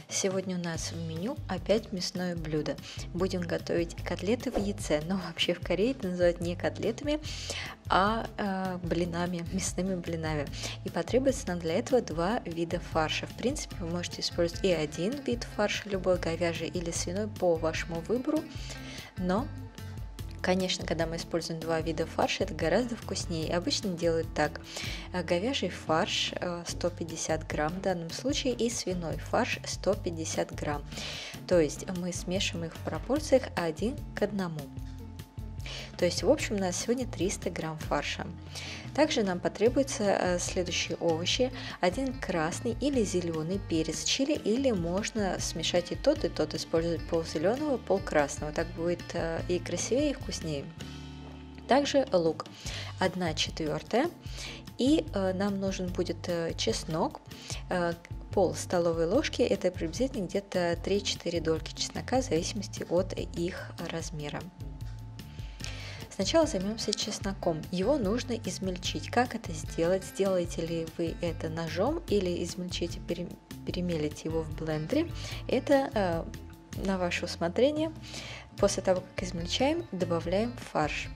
Сегодня у нас в меню опять мясное блюдо. Будем готовить котлеты в яйце, но вообще в Корее это называют не котлетами, а блинами, мясными блинами. И потребуется нам для этого два вида фарша. В принципе, вы можете использовать и один вид фарша, любой говяжий или свиной, по вашему выбору, но конечно, когда мы используем два вида фарша, это гораздо вкуснее. Обычно делают так: говяжий фарш 150 грамм в данном случае и свиной фарш 150 грамм. То есть мы смешиваем их в пропорциях 1:1. То есть в общем у нас сегодня 300 грамм фарша. Также нам потребуются следующие овощи: один красный или зеленый перец чили, или можно смешать и тот, использовать пол зеленого, пол красного, так будет и красивее, и вкуснее. Также лук 1/4, и нам нужен будет чеснок, пол столовой ложки, это приблизительно где-то 3-4 дольки чеснока в зависимости от их размера. Сначала займемся чесноком. Его нужно измельчить. Как это сделать? Сделаете ли вы это ножом или измельчите, перемелите его в блендере? Это на ваше усмотрение. После того, как измельчаем, добавляем фарш.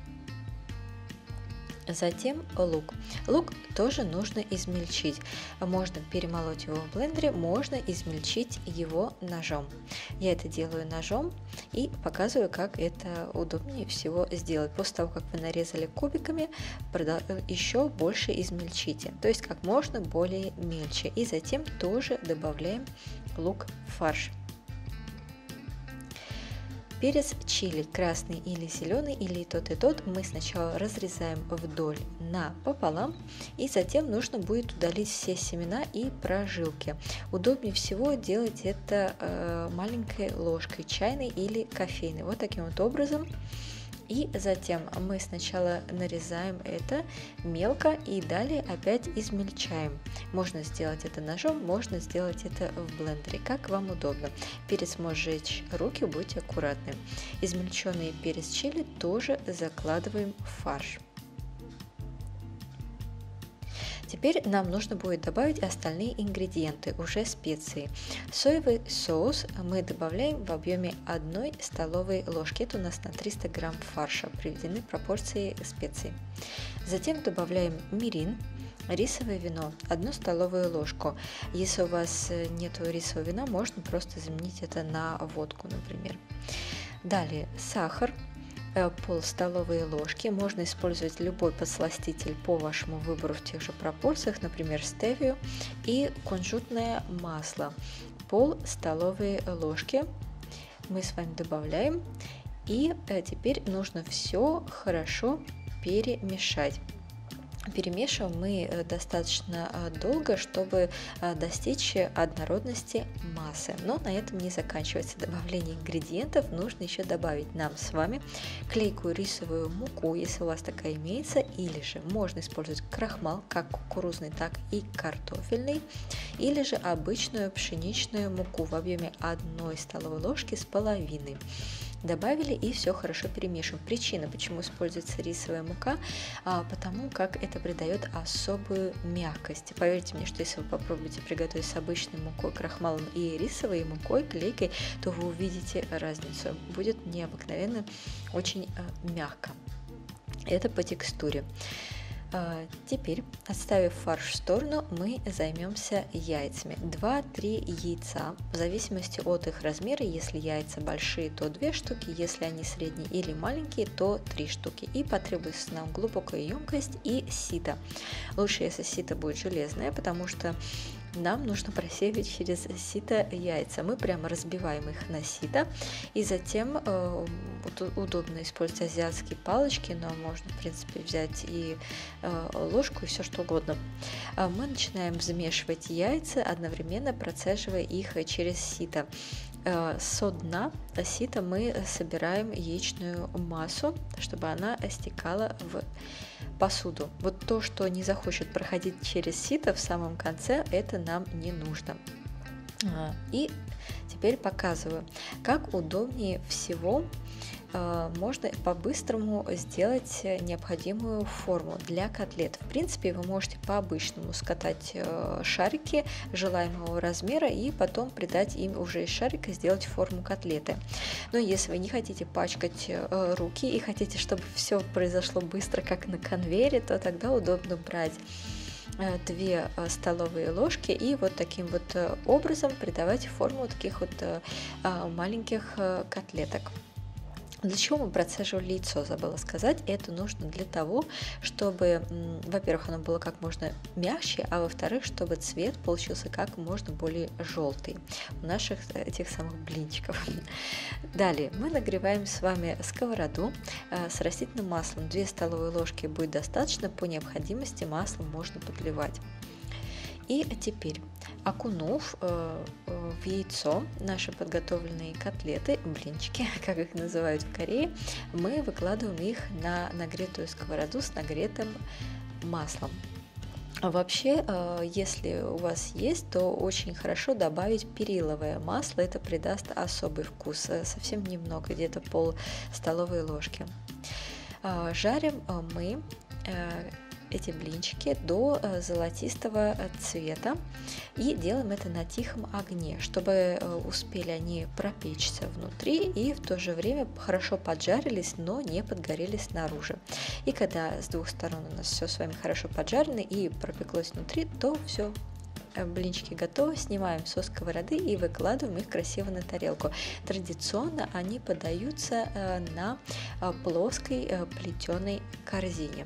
Затем лук. Лук тоже нужно измельчить. Можно перемолоть его в блендере, можно измельчить его ножом. Я это делаю ножом и показываю, как это удобнее всего сделать. После того, как вы нарезали кубиками, еще больше измельчите, то есть как можно более мельче. И затем тоже добавляем лук в фарш. Перец чили, красный или зеленый, или и тот, мы сначала разрезаем вдоль пополам, и затем нужно будет удалить все семена и прожилки. Удобнее всего делать это маленькой ложкой чайной или кофейной, вот таким вот образом. И затем мы сначала нарезаем это мелко и далее опять измельчаем. Можно сделать это ножом, можно сделать это в блендере, как вам удобно. Перец может жечь руки, будьте аккуратны. Измельченный перец чили тоже закладываем в фарш. Теперь нам нужно будет добавить остальные ингредиенты, уже специи. Соевый соус мы добавляем в объеме 1 столовой ложки. Это у нас на 300 грамм фарша, приведены пропорции специй. Затем добавляем мирин, рисовое вино 1 столовую ложку. Если у вас нет рисового вина, можно просто заменить это на водку, например. Далее сахар. Пол столовой ложки. Можно использовать любой подсластитель по вашему выбору в тех же пропорциях, например, стевию, и кунжутное масло. Пол столовой ложки мы с вами добавляем, и теперь нужно все хорошо перемешать. Перемешиваем мы достаточно долго, чтобы достичь однородности массы. Но на этом не заканчивается добавление ингредиентов. Нужно еще добавить нам с вами клейкую рисовую муку, если у вас такая имеется, или же можно использовать крахмал, как кукурузный, так и картофельный, или же обычную пшеничную муку в объеме 1 столовой ложки с половиной. Добавили и все хорошо перемешиваем. Причина, почему используется рисовая мука, потому как это придает особую мягкость. Поверьте мне, что если вы попробуете приготовить с обычной мукой, крахмалом и рисовой мукой, клейкой, то вы увидите разницу. Будет необыкновенно очень мягко. Это по текстуре. Теперь, отставив фарш в сторону, мы займемся яйцами. 2-3 яйца, в зависимости от их размера. Если яйца большие, то 2 штуки, если они средние или маленькие, то 3 штуки. И потребуется нам глубокая емкость и сито. Лучше, если сито будет железное, потому что нам нужно просеивать через сито яйца. Мы прямо разбиваем их на сито, и затем удобно использовать азиатские палочки, но можно, в принципе, взять и ложку, и все что угодно. Мы начинаем взмешивать яйца, одновременно процеживая их через сито. Со дна сита мы собираем яичную массу, чтобы она стекала в посуду. Вот то, что не захочет проходить через сито в самом конце, это нам не нужно. И теперь показываю, как удобнее всего можно по-быстрому сделать необходимую форму для котлет. В принципе, вы можете по-обычному скатать шарики желаемого размера и потом придать им уже из шарика сделать форму котлеты. Но если вы не хотите пачкать руки и хотите, чтобы все произошло быстро, как на конвейере, то тогда удобно брать 2 столовые ложки и вот таким вот образом придавать форму таких вот маленьких котлеток. Для чего мы процеживали яйцо, забыла сказать. Это нужно для того, чтобы, во-первых, оно было как можно мягче, а во-вторых, чтобы цвет получился как можно более желтый у наших этих самых блинчиков. Далее мы нагреваем с вами сковороду с растительным маслом. 2 столовые ложки будет достаточно, по необходимости масло можно подливать. И теперь, окунув в яйцо наши подготовленные котлеты, блинчики, как их называют в Корее, мы выкладываем их на нагретую сковороду с нагретым маслом. Вообще, если у вас есть, то очень хорошо добавить периловое масло, это придаст особый вкус, совсем немного, где-то пол столовой ложки. Жарим мы эти блинчики до золотистого цвета и делаем это на тихом огне, чтобы успели они пропечься внутри и в то же время хорошо поджарились, но не подгорели снаружи. И когда с 2 сторон у нас все с вами хорошо поджарено и пропеклось внутри, то все, блинчики готовы, снимаем со сковороды и выкладываем их красиво на тарелку. Традиционно они подаются на плоской плетеной корзине.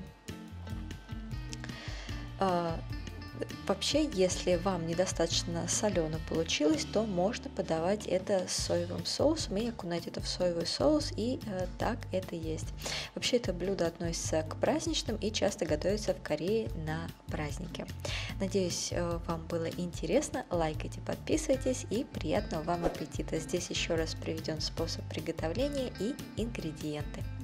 Вообще, если вам недостаточно солено получилось, то можно подавать это с соевым соусом и окунать это в соевый соус, и так это есть. Вообще, это блюдо относится к праздничным и часто готовится в Корее на праздники. Надеюсь, вам было интересно. Лайкайте, подписывайтесь и приятного вам аппетита. Здесь еще раз приведен способ приготовления и ингредиенты.